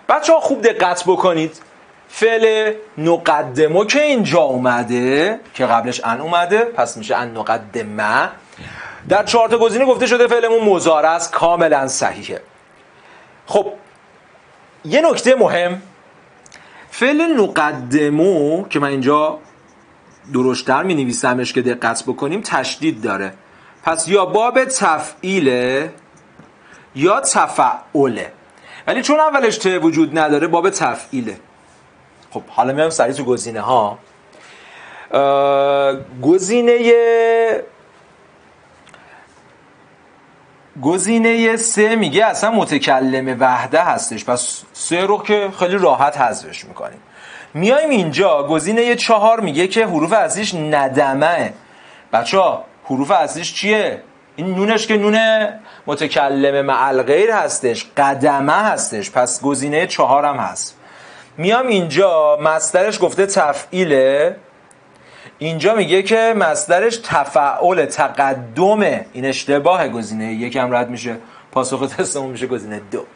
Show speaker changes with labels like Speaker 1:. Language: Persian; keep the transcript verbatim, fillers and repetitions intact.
Speaker 1: بچه ها خوب دقت بکنید، فعل نقدمو که اینجا اومده که قبلش ان اومده پس میشه ان نقدمه. در چهار تا گزینه گفته شده فعلمون مضارع است، کاملا صحیحه. خب یه نکته مهم، فعل نقدمو که من اینجا درشتر می نویسمش که دقت بکنیم تشدید داره، پس یا باب تفعیله یا تفعله، ولی چون اولش ته وجود نداره باب تفعیله. خب حالا میام سریع تو گزینه ها. گزینه گزینه سه میگه اصلا متکلم وحده هستش، پس سه رو که خیلی راحت حذفش میکنیم. میایم اینجا گزینه چهار میگه که حروف اصلیش ندمه. بچه ها حروف اصلیش چیه؟ این نونش که نون متکلم مع الغیر هستش، قدمه هستش، پس گزینه چهار هم هست. میام اینجا مصدرش گفته تفعیله، اینجا میگه که مصدرش تفعول تقدمه، این اشتباه، گزینه یک هم رد میشه، پاسخ تستمون میشه گزینه دو.